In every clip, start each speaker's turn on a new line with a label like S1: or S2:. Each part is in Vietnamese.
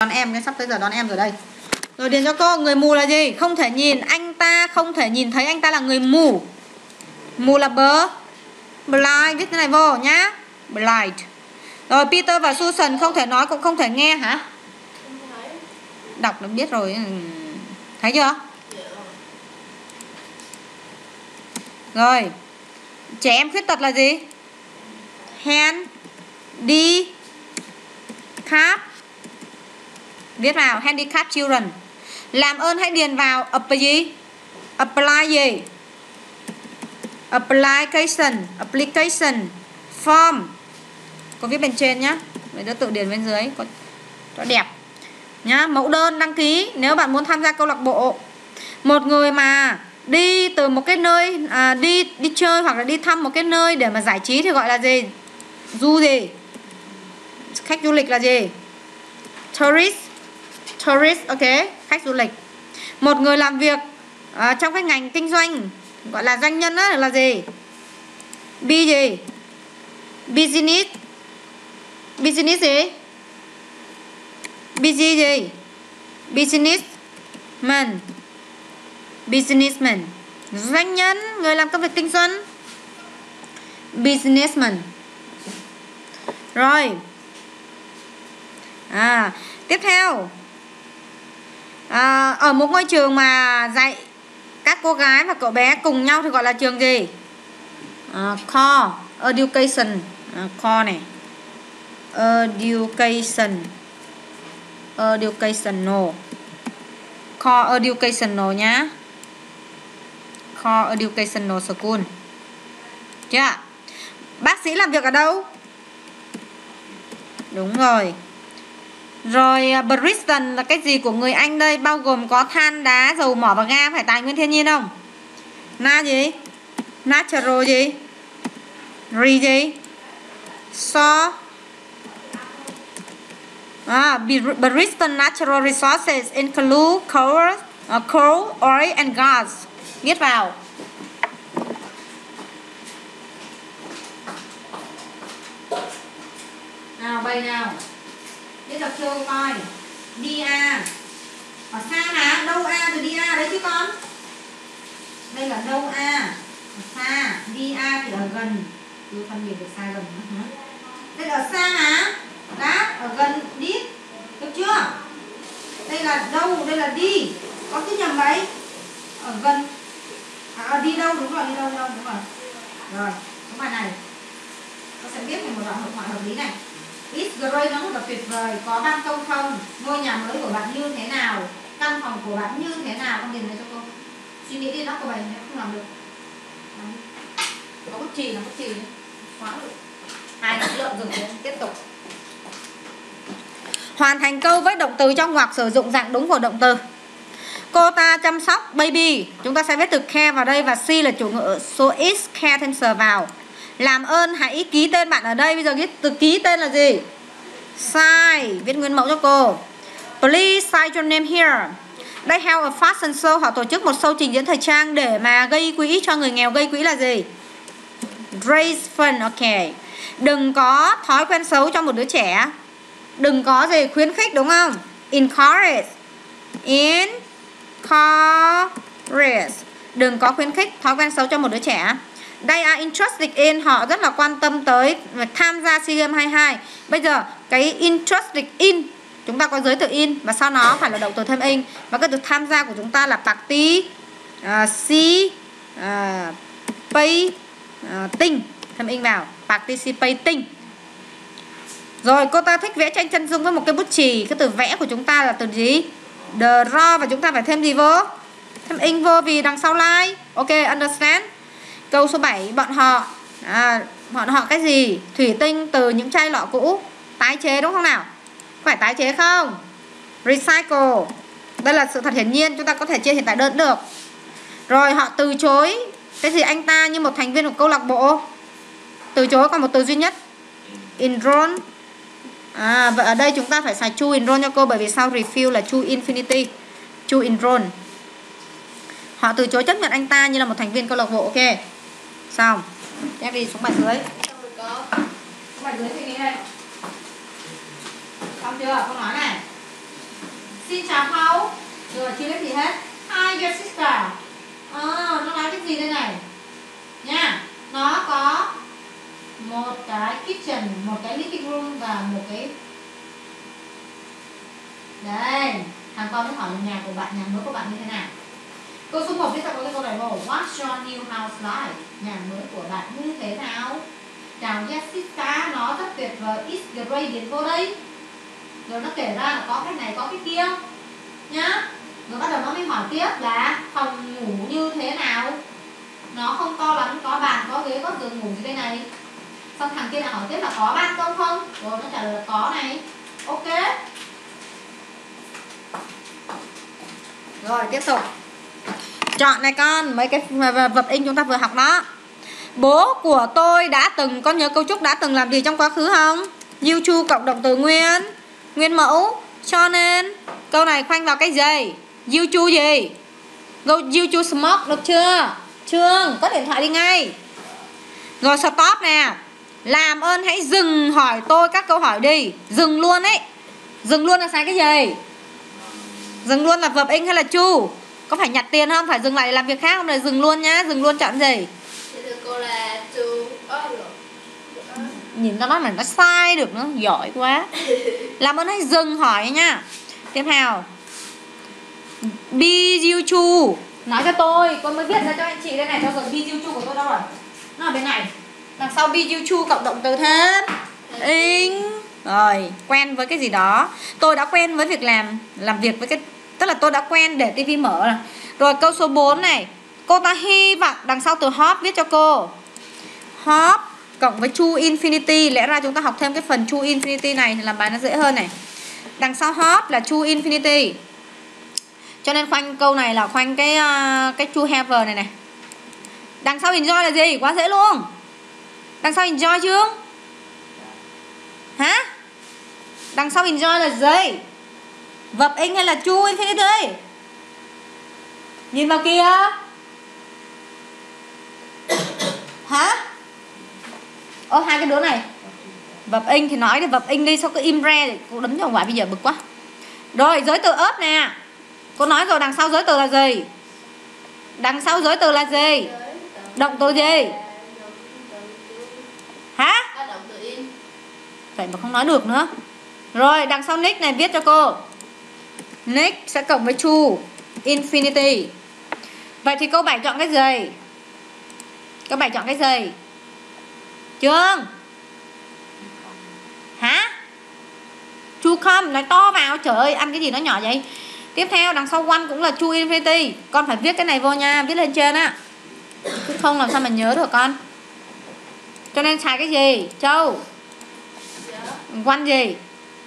S1: Đón em, cái sắp tới giờ đón em rồi đây. Rồi điền cho cô, người mù là gì? Không thể nhìn, anh ta không thể nhìn thấy, anh ta là người mù. Mù là blind, viết thế này vô nhá. Blind. Rồi Peter và Susan không thể nói cũng không thể nghe hả? Đọc nó biết rồi. Thấy chưa? Rồi. Trẻ em khuyết tật là gì? Handicap. Viết vào handicap children. Làm ơn hãy điền vào apply gì? Application form. Có viết bên trên nhá. Vậy đó tự điền bên dưới cho đẹp nhá. Mẫu đơn đăng ký nếu bạn muốn tham gia câu lạc bộ. Một người mà đi từ một cái nơi đi chơi hoặc là đi thăm một cái nơi để mà giải trí thì gọi là gì? Khách du lịch là gì? Tourist, ok, khách du lịch. Một người làm việc trong cái ngành kinh doanh gọi là doanh nhân á, là gì? Business gì? Businessman. Doanh nhân, người làm công việc kinh doanh. Businessman. Rồi. Tiếp theo. Ở một ngôi trường mà dạy các cô gái và cậu bé cùng nhau thì gọi là trường gì? Core Education. Core này. Educational. Core Educational nhá. Core Educational School. Chưa? Bác sĩ làm việc ở đâu? Đúng rồi. Rồi Bristol là cái gì của người Anh đây? Bao gồm có than, đá, dầu mỏ và ga. Phải tài nguyên thiên nhiên không? Gì? Natural gì? Gì? Bristol Natural Resources include coal, oil and gas. Viết vào. Nào bày nào. Viết đọc chưa coi. DA. Ở xa hả? Đâu A từ DA đấy chứ con. Đây là đâu A. Ở xa. DA thì ở gần. Tôi phân biệt được xa gần. Đây là ở xa hả? Đá ở gần đít. Được chưa? Đây là đâu? Đây là đi. Có cứ nhầm vậy. Ở gần. Đi đâu? Đúng rồi, đi đâu? Đúng rồi. Rồi, cái bài này tôi sẽ viết một đoạn hợp lý này. It's great, nó rất là tuyệt vời. Có ban công không? Ngôi nhà mới của bạn như thế nào? Căn phòng của bạn như thế nào? Con điền này cho cô. Suy nghĩ đi, nó của bài này không làm được. Có bút chì là bút chì. Xóa được. Hai lượng dừng tiếp tục. Hoàn thành câu với động từ trong ngoặc sử dụng dạng đúng của động từ. Cô ta chăm sóc baby. Chúng ta sẽ viết từ care vào đây và C là chủ ngữ số is care thêm sờ vào. Làm ơn hãy ký tên bạn ở đây. Bây giờ viết từ ký tên là gì? Sign. Viết nguyên mẫu cho cô. Please sign your name here. They have a fashion show. Họ tổ chức một show trình diễn thời trang để mà gây quỹ cho người nghèo. Gây quỹ là gì? Raise fund. Ok. Đừng có thói quen xấu cho một đứa trẻ. Đừng có gì? Khuyến khích đúng không? Encourage. Đừng có khuyến khích thói quen xấu cho một đứa trẻ. They are interested in. Họ rất là quan tâm tới tham gia SEA Games 22. Bây giờ cái interested in chúng ta có giới từ in và sau nó phải là động từ thêm ing. Và cái từ tham gia của chúng ta là participating. Thêm ing vào. Participating. Rồi cô ta thích vẽ tranh chân dung với một cái bút chì. Cái từ vẽ của chúng ta là từ gì? Draw. Và chúng ta phải thêm gì vô? Thêm ing vô vì đằng sau like. Ok, understand. Câu số 7. Bọn họ cái gì? Thủy tinh từ những chai lọ cũ. Tái chế đúng không nào? Phải tái chế không? Recycle. Đây là sự thật hiển nhiên. Chúng ta có thể chia hiện tại đơn được. Rồi họ từ chối cái gì anh ta như một thành viên của câu lạc bộ. Từ chối còn một từ duy nhất. Enroll. Vậy ở đây chúng ta phải xài to enroll cho cô. Bởi vì sau refuse là to infinity. To enroll. Họ từ chối chấp nhận anh ta như là một thành viên câu lạc bộ. Ok. Xong. Tiếp đi xuống bài dưới. Xuống bài dưới suy nghĩ đây. Xong chưa? Câu nói này. sister how? Rồi chưa biết gì hết. Hi your sister. Nó nói cái gì đây này? Nha. Nó có một cái kitchen, một cái living room và một cái. Đây, thằng con mới hỏi là nhà của bạn, nhà mới của bạn như thế nào. Câu số 1 viết ra có cái câu này rồi. What's your new house like? Nhà mới của bạn như thế nào? Chào Jessica, nó rất tuyệt vời. It's great, đến cô đây. Rồi nó kể ra là có cái này, có cái kia nhá. Rồi bắt đầu nó mới hỏi tiếp là phòng ngủ như thế nào? Nó không to lắm, có bàn, có ghế, có giường ngủ gì đây này. Xong thằng kia lại hỏi tiếp là có ban công không? Rồi nó trả lời là có này. Ok. Rồi tiếp tục. Chọn này con, mấy cái vật in chúng ta vừa học đó. Bố của tôi đã từng, con nhớ cấu trúc đã từng làm gì trong quá khứ không? You chu cộng động từ nguyên, nguyên mẫu. Cho nên câu này khoanh vào cái gì? You chu gì? You chu smoke, được chưa? Trương, cất điện thoại đi ngay. Rồi stop nè. Làm ơn hãy dừng hỏi tôi các câu hỏi đi. Dừng luôn ấy. Dừng luôn là sai cái gì? Dừng luôn là verb in hay là chu? Có phải nhặt tiền không? Phải dừng lại để làm việc khác không? Là dừng luôn nhá. Dừng luôn chọn gì?
S2: Cô là chu.
S1: Nhìn cho nó mà nó sai được nữa. Giỏi quá. Làm ơn hãy dừng hỏi nha. Tiếp theo. Be you chu. Nói cho tôi. Con mới viết ra cho anh chị đây này. Cho rồi be you chu của tôi đâu rồi? Nó ở bên này. Đằng sau be you chu cộng động từ thêm in. Rồi, quen với cái gì đó. Tôi đã quen với việc làm việc với cái, tức là tôi đã quen để tivi mở rồi. Rồi câu số 4 này. Cô ta hy vọng đằng sau từ hop viết cho cô. Hop cộng với true infinity. Lẽ ra chúng ta học thêm cái phần true infinity này thì làm bài nó dễ hơn này. Đằng sau hop là true infinity. Cho nên khoanh câu này là khoanh cái true have này này. Đằng sau enjoy là gì? Quá dễ luôn. Đằng sau enjoy chưa? Hả? Đằng sau enjoy là gì? Verb in hay là true infinity? Nhìn vào kia. Hả? Hai cái đứa này. Verb in thì nói thì verb in đi. Sao cứ im re thì cô đấm cho ngoài bây giờ bực quá. Rồi giới từ ớt nè. Cô nói rồi, đằng sau giới từ là gì? Đằng sau giới từ là gì? Động từ gì? Hả? Vậy mà không nói được nữa. Rồi đằng sau nick này viết cho cô. Nick sẽ cộng với true infinity. Vậy thì câu 7 chọn cái gì? Câu 7 chọn cái gì? Trương. Hả? True come, nói to vào. Trời ơi, ăn cái gì nó nhỏ vậy. Tiếp theo đằng sau one cũng là true infinity. Con phải viết cái này vô nha, viết lên trên á. Chứ không làm sao mà nhớ được con. Cho nên xài cái gì? Châu. One gì?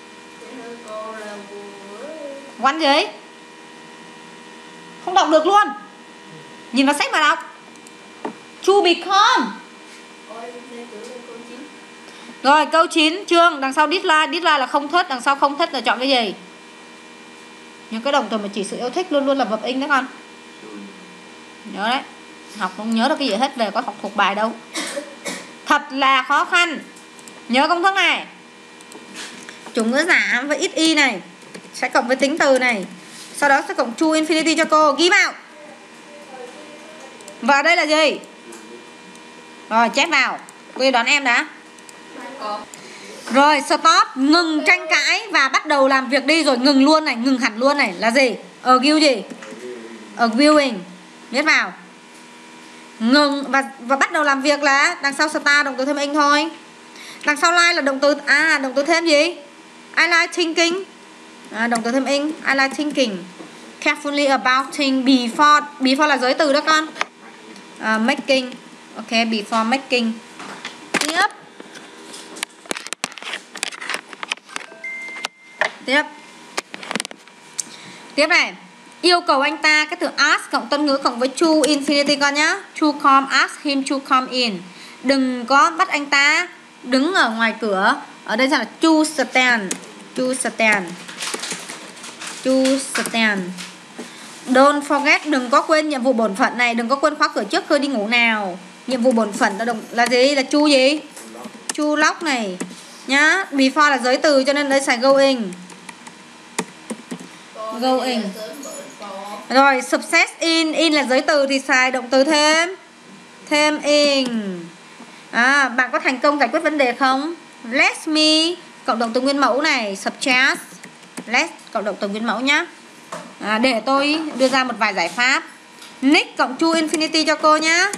S1: One gì? Không đọc được luôn. Nhìn vào sách mà đọc. To become. Rồi câu 9 Trương. Đằng sau dislike. Dislike là không thích. Đằng sau không thích là chọn cái gì? Những cái động từ mà chỉ sự yêu thích luôn luôn là verb in đó con. Nhớ đấy. Học không nhớ được cái gì hết. Về có học thuộc bài đâu. Thật là khó khăn. Nhớ công thức này. Chủ ngữ giả với ít y này sẽ cộng với tính từ này. Sau đó sẽ cộng true infinity cho cô. Ghi vào. Và đây là gì? Rồi chép vào. Cô đoán em đã. Rồi stop. Ngừng tranh cãi và bắt đầu làm việc đi. Rồi ngừng luôn này. Ngừng hẳn luôn này. Là gì? Agree gì? Agreeing. Viết vào. Ngừng và bắt đầu làm việc là đằng sau start động từ thêm ing thôi. Đằng sau like là động từ động từ thêm gì? I like thinking. Động từ thêm ing. I like thinking carefully about things before. Before là giới từ đó con. Making. Ok, before making. Tiếp này. Yêu cầu anh ta cái từ ask cộng tân ngữ cộng với true infinity con nhá. To come, ask him to come in. Đừng có bắt anh ta đứng ở ngoài cửa. Ở đây là to stand. To stand. To stand. Don't forget, đừng có quên nhiệm vụ bổn phận này. Đừng có quên khóa cửa trước khi đi ngủ nào. Nhiệm vụ bổn phận là gì? Là to gì? To lock này nhá. Before là giới từ cho nên đây xài going. Going. Rồi success in là giới từ thì xài động từ thêm in. Bạn có thành công giải quyết vấn đề không? Let me cộng động từ nguyên mẫu này, suggest. Let cộng động từ nguyên mẫu nhá. Để tôi đưa ra một vài giải pháp. Nick cộng to infinity cho cô nhá.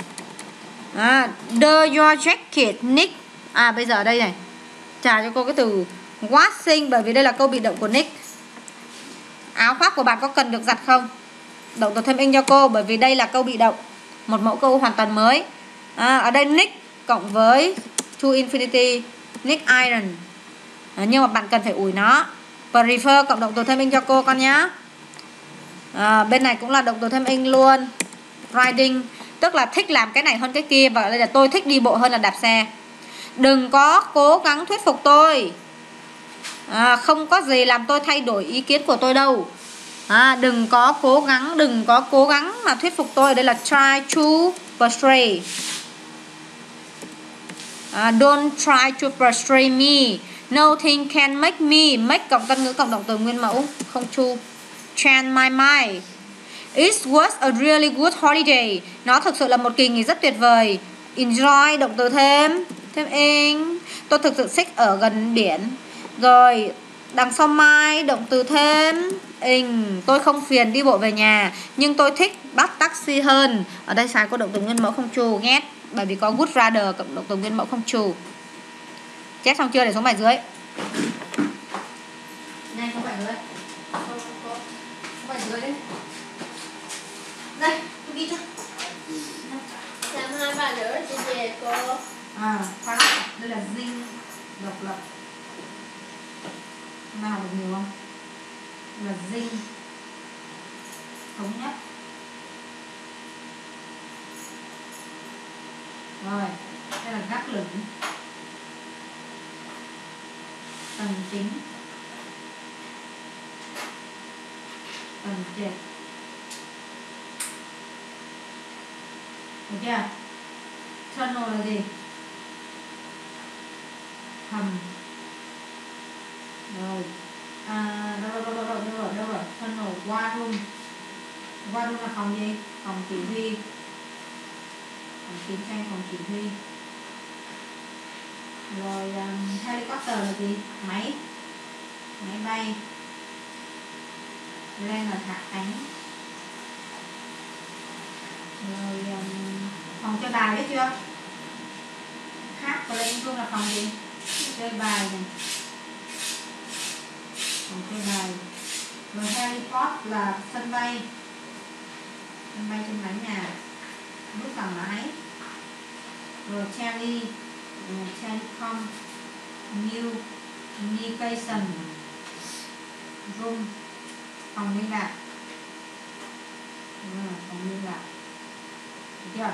S1: The your jacket Nick. Bây giờ ở đây này, trả cho cô cái từ washing, bởi vì đây là câu bị động của Nick. Áo khoác của bạn có cần được giặt không? Động từ thêm in cho cô, bởi vì đây là câu bị động, một mẫu câu hoàn toàn mới. Ở đây Nick cộng với to infinity, Nick iron. Nhưng mà bạn cần phải ủi nó. Prefer cộng động từ thêm in cho cô con nhá. Bên này cũng là động từ thêm in luôn. Riding, tức là thích làm cái này hơn cái kia. Và đây là tôi thích đi bộ hơn là đạp xe. Đừng có cố gắng thuyết phục tôi. Không có gì làm tôi thay đổi ý kiến của tôi đâu. Đừng có cố gắng mà thuyết phục tôi. Đây là try to persuade. Don't try to persuade me. Nothing can make me. Make cộng tân ngữ cộng động từ nguyên mẫu, không to. Change my mind. It was a really good holiday. Nó thực sự là một kỳ nghỉ rất tuyệt vời. Enjoy động từ thêm in. Tôi thực sự thích ở gần biển. Rồi đằng sau my động từ thêm in. Tôi không phiền đi bộ về nhà, nhưng tôi thích bắt taxi hơn. Ở đây xài có động từ nguyên mẫu không trù, ghét, bởi vì có would rather cộng động từ nguyên mẫu không trù. Chép xong chưa để xuống bài dưới. Nhanh xuống bài dưới. Xuống bài dưới đấy. Đây, tôi ghi cho.
S2: Làm 2 bài nữa chị về cô.
S1: Khoan, đây là dinh độc lập. Nào được nhiều không? Là dinh thống nhất. Rồi, đây là gác lửng, tầng chính, tầng trệt. Được chưa? Tunnel là gì? Hầm. Rồi. Đâu rồi? Tunnel, war room. War room là phòng gì? Phòng chỉ huy. Phòng chiến tranh, phòng chỉ huy. Rồi helicopter là gì? Máy bay. Lên là hạ cánh. Rồi phòng chơi bài biết chưa? Hát và lên chung là phòng gì? Chơi bài này. Phòng chơi bài. Rồi heliport là sân bay trên mái nhà, bước vào mái. Rồi tele, telecom, communication, room, phòng liên lạc. Phòng liên lạc. Được chưa?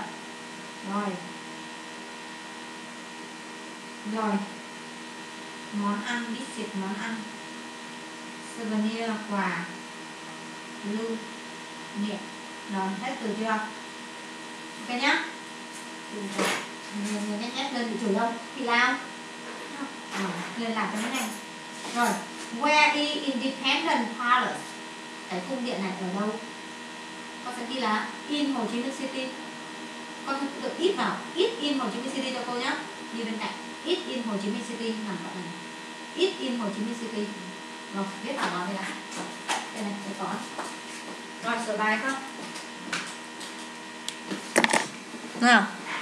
S1: Rồi món ăn, visit món ăn. Souvenir quà, lưu niệm. Rồi hết từ chưa? Ok nhá. Nhiều nhét lên bị chửi không? Thì lao. Lên làm cái này. Rồi, where is Independent Palace? Cái cung điện này ở đâu? Con sẽ ghi là in Hồ Chí Minh City. Con tự ít vào, ít in Hồ Chí Minh City cho cô nhá. Đi bên cạnh, ít in Hồ Chí Minh City nằm gọn này. Ít in Hồ Chí Minh City. Rồi, viết vào đó đây ạ. Đây này, sẽ có. Rồi, sửa bài không? Nào.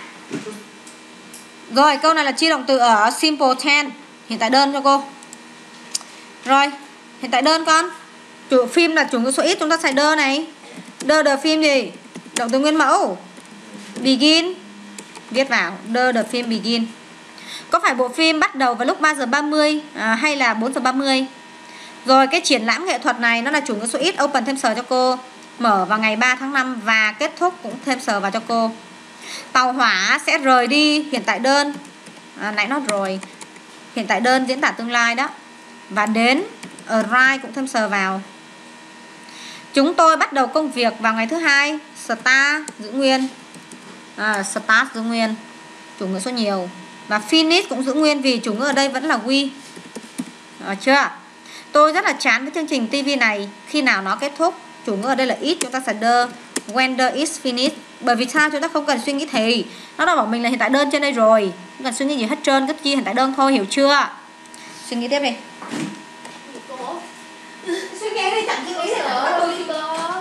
S1: Rồi, câu này là chia động từ ở simple tense, hiện tại đơn cho cô. Rồi, hiện tại đơn con. Chủ phim là chủ ngữ số ít, chúng ta xài đơ này. Đơ the phim gì? Động từ nguyên mẫu. Begin. Viết vào, đơ the phim begin. Có phải bộ phim bắt đầu vào lúc 3 giờ 30 hay là 4 giờ 30? Rồi cái triển lãm nghệ thuật này nó là chủ ngữ số ít, open thêm sờ cho cô. Mở vào ngày 3 tháng 5 và kết thúc cũng thêm sờ vào cho cô. Tàu hỏa sẽ rời đi, hiện tại đơn. Nãy nó rồi. Hiện tại đơn diễn tả tương lai đó. Và đến, arrive cũng thêm sờ vào. Chúng tôi bắt đầu công việc vào ngày thứ hai. Start giữ nguyên. Start giữ nguyên, chủ ngữ số nhiều. Và finish cũng giữ nguyên vì chủ ngữ ở đây vẫn là we. Chưa? Tôi rất là chán với chương trình TV này. Khi nào nó kết thúc? Chủ ngữ ở đây là is, chúng ta sẽ đơn. When the is finished. Bởi vì sao? Chúng ta không cần suy nghĩ thì. Nó đã bảo mình là hiện tại đơn trên đây rồi. Không cần suy nghĩ gì hết trơn, cứ ghi hiện tại đơn thôi, hiểu chưa? Suy nghĩ tiếp đi.
S2: Cô.
S1: Suy nghĩ đi, chẳng suy nghĩ gì
S2: Sợ
S1: nữa.
S2: cô.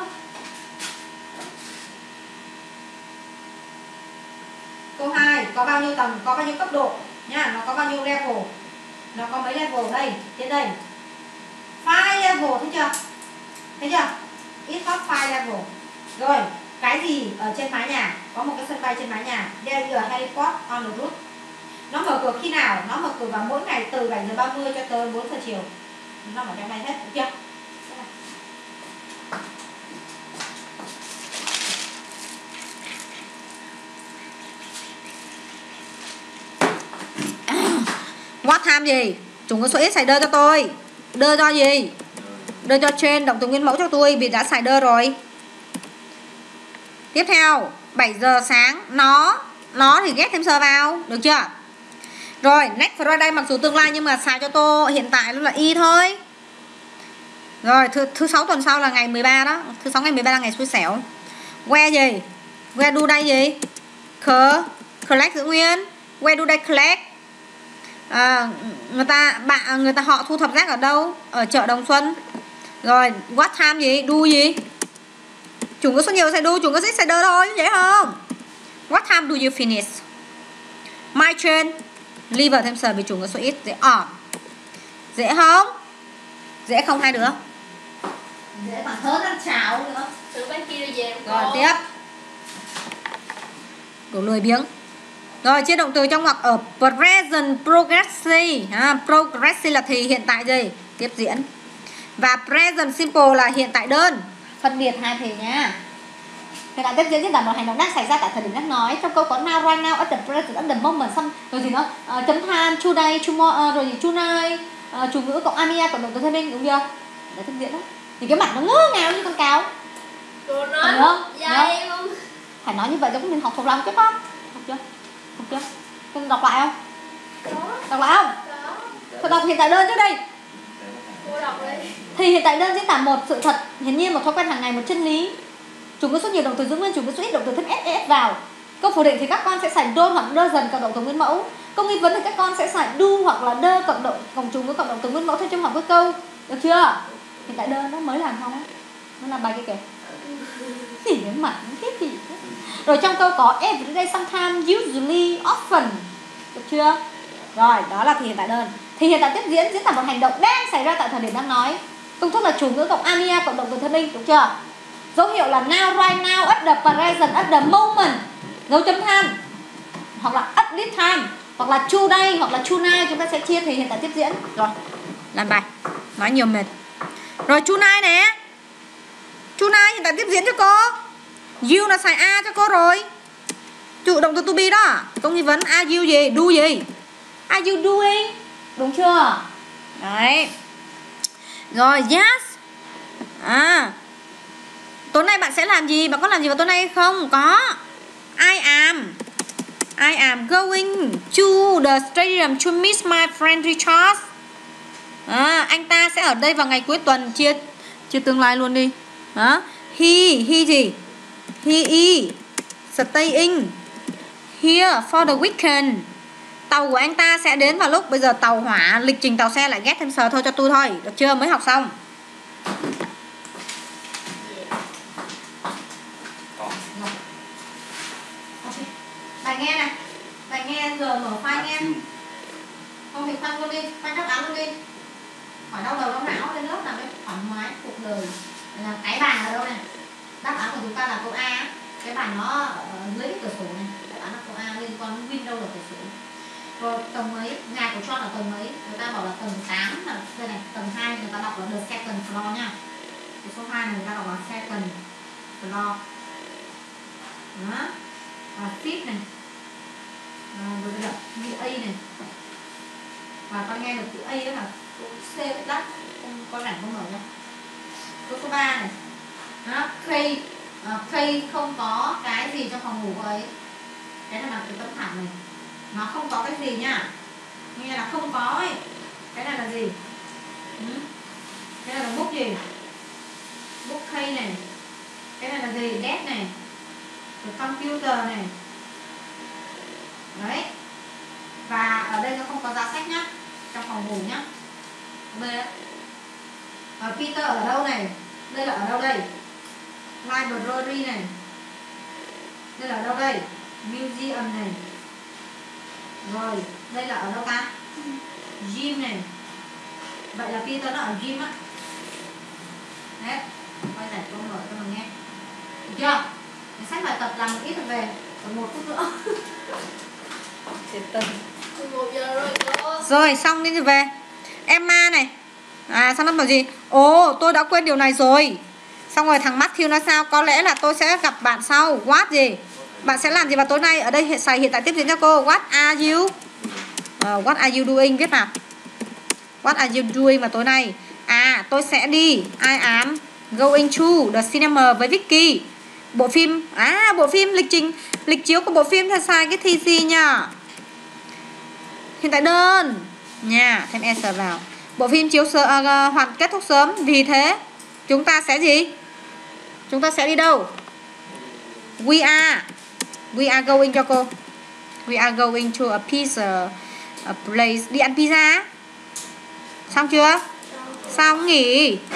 S1: Câu 2, có bao nhiêu tầng, có bao nhiêu cấp độ nha, nó có bao nhiêu level. Nó có mấy level đây, trên đây. 5 level, thấy chưa? Thấy chưa? It has 5 level. Rồi, cái gì ở trên mái nhà? Có một cái sân bay trên mái nhà. There is a heliport on the roof. Nó mở cửa khi nào? Nó mở cửa vào mỗi ngày từ 7:30 cho tới 4 giờ chiều. Nó ở trong này hết, được chưa? What time gì? Chúng có số ít xài đơ cho tôi. Đơ cho gì? Đơ cho trên động từ nguyên mẫu cho tôi vì đã xài đơ rồi. Tiếp theo 7 giờ sáng. Nó thì ghét thêm sơ vào. Được chưa? Rồi next Friday mặc dù tương lai nhưng mà xài cho tôi hiện tại là y thôi. Rồi thứ 6 tuần sau là ngày 13 đó. Thứ 6 ngày 13 là ngày xui xẻo. Where gì? Where do đây gì? Collect giữ nguyên. Where do they collect? Người ta họ thu thập rác ở đâu? Ở chợ Đồng Xuân. Rồi what time gì? Do gì? Chúng có số nhiều sẽ do, chúng có ít sẽ đơ thôi, dễ không? What time do you finish? My train. Leave thêm sờ vì chúng có số ít, dễ on. Dễ không? Dễ không hai đứa? Dễ mà thớt ăn cháo nữa.
S2: Từ bên kia về
S1: Rồi tiếp. Đồ lười biếng. Rồi chia động từ trong ngoặc ở present progressive. Progressive là thì hiện tại gì? Tiếp diễn. Và present simple là hiện tại đơn. Phân biệt hai thì nha. Hiện tại tiếp diễn là một hành động đang xảy ra tại thời điểm đang nói. Trong câu có now, right now, at the present, at the moment, rồi gì nữa? Chấm than, today, tomorrow, rồi gì tonight, chủ ngữ cộng amia cộng động từ thêm bên, đúng chưa? Để tiếp diễn đó. Thì cái mặt nó ngớ ngáo như con cáo.
S2: Cô nói dạy không?
S1: Phải nói như vậy giống mình học thuộc lòng chứ không? Học chưa? Học chưa? Con đọc lại không? Đọc lại không? Thôi đọc hiện tại đơn trước đây.
S2: Cô đọc đi.
S1: Thì hiện tại đơn diễn tả một sự thật, hiển nhiên một thói quen hàng ngày, một chân lý. Chúng có số nhiều động từ giữ nguyên, chúng có số ít động từ thêm ss vào. Câu phủ định thì các con sẽ xài đôn hoặc đơ dần cộng động từ nguyên mẫu. Câu nghi vấn thì các con sẽ xài do hoặc là đơ cộng động cộng chúng với cộng động từ nguyên mẫu theo trong học với câu. Được chưa? Hiện tại đơn nó mới làm xong á. Nó làm bài kia kìa. Gì cái mặt cái gì. Rồi trong câu có everyday, sometimes, usually, often. Được chưa? Rồi, đó là thì hiện tại đơn. Thì hiện tại tiếp diễn tả một hành động đang xảy ra tại thời điểm đang nói. Công thức là chủ ngữ cộng amia cộng động từ thân minh, đúng chưa? Dấu hiệu là now, right now, at the present, at the moment. Dấu chấm than. Hoặc là at this time, hoặc là today, hoặc là tonight. Chúng ta sẽ chia thì hiện tại tiếp diễn. Rồi, làm bài. Nói nhiều mệt. Rồi tonight nè. Tonight hiện tại tiếp diễn cho cô. You là xài a cho cô rồi. Chủ động từ to be đó. Câu nghi vấn are you gì? Do gì? Are you doing? Đúng chưa? Đấy. Rồi yes. Tối nay bạn sẽ làm gì? Bạn có làm gì vào tối nay hay không? Có. I am going to the stadium to meet my friend Richard. Anh ta sẽ ở đây vào ngày cuối tuần. Chia tương lai luôn đi. He gì? He is staying here for the weekend. Tàu của anh ta sẽ đến vào lúc bây giờ tàu hỏa, lịch trình tàu xe lại ghét thêm sờ thôi cho tôi thôi. Được chưa? Mới học xong. Bài nghe này. Bài nghe giờ mở file nghe. Không thì khoan luôn đi, khoan đáp án luôn đi. Hỏi đau đầu đau não lên lớp làm cái thoải mái cuộc đời. Là cái bài ở đâu này? Đáp án của chúng ta là câu A. Cái bài nó ở dưới cái cửa sổ này. Đáp án là câu A liên quan đến Windows là cửa sổ. Rồi tầng mấy? Nhà của John là tầng mấy? Người ta bảo là tầng 8 là đây này, tầng 2 người ta đọc là the second floor nha. Cái số 2 này người ta đọc là second floor. Đó. Và fifth này. Rồi bây giờ chữ A này. Và con nghe được chữ A đó là C với đất. Không có rảnh không mở nha. Câu số 3 này. Đó, K không có cái gì trong phòng ngủ ấy. Cái này là cái tấm thảm này. Nó không có cái gì nha. Nghe là không có ấy. Cái này là gì? Cái này là book gì? Book key này. Cái này là gì? Desk này. Rồi computer này. Đấy. Và ở đây nó không có giá sách nhá. Trong phòng ngủ nhá. Đây đấy. Peter ở đâu này? Đây là ở đâu đây? Library này. Đây là ở đâu đây? Museum này. Rồi, đây là ở đâu ta? Gym này. Vậy là Peter nó ở gym á. Đấy. Quay giải câu hỏi cho mình nghe. Được chưa? Để sách bài tập làm một ít rồi về. Còn 1 phút nữa. Chết tâm.
S2: 11 giờ rồi cô.
S1: Rồi, xong đi rồi về. Emma này. À, sao nó bảo gì? Ồ, tôi đã quên điều này rồi. Xong rồi thằng Matthew nói sao? Có lẽ là tôi sẽ gặp bạn sau. What gì? Bạn sẽ làm gì vào tối nay? Ở đây xài hiện tại tiếp diễn cho cô. What are you? What are you doing? Viết nào. What are you doing vào tối nay? À, tôi sẽ đi. I am going to the cinema với Vicky. Bộ phim. À, bộ phim lịch chiếu của bộ phim là xài cái thì gì nhá? Hiện tại đơn nha, thêm s vào. Bộ phim chiếu hoàn kết thúc sớm. Vì thế chúng ta sẽ gì? Chúng ta sẽ đi đâu? We are going cho cô. We are going to a pizza place. Đi ăn pizza. Xong chưa? Xong nghỉ.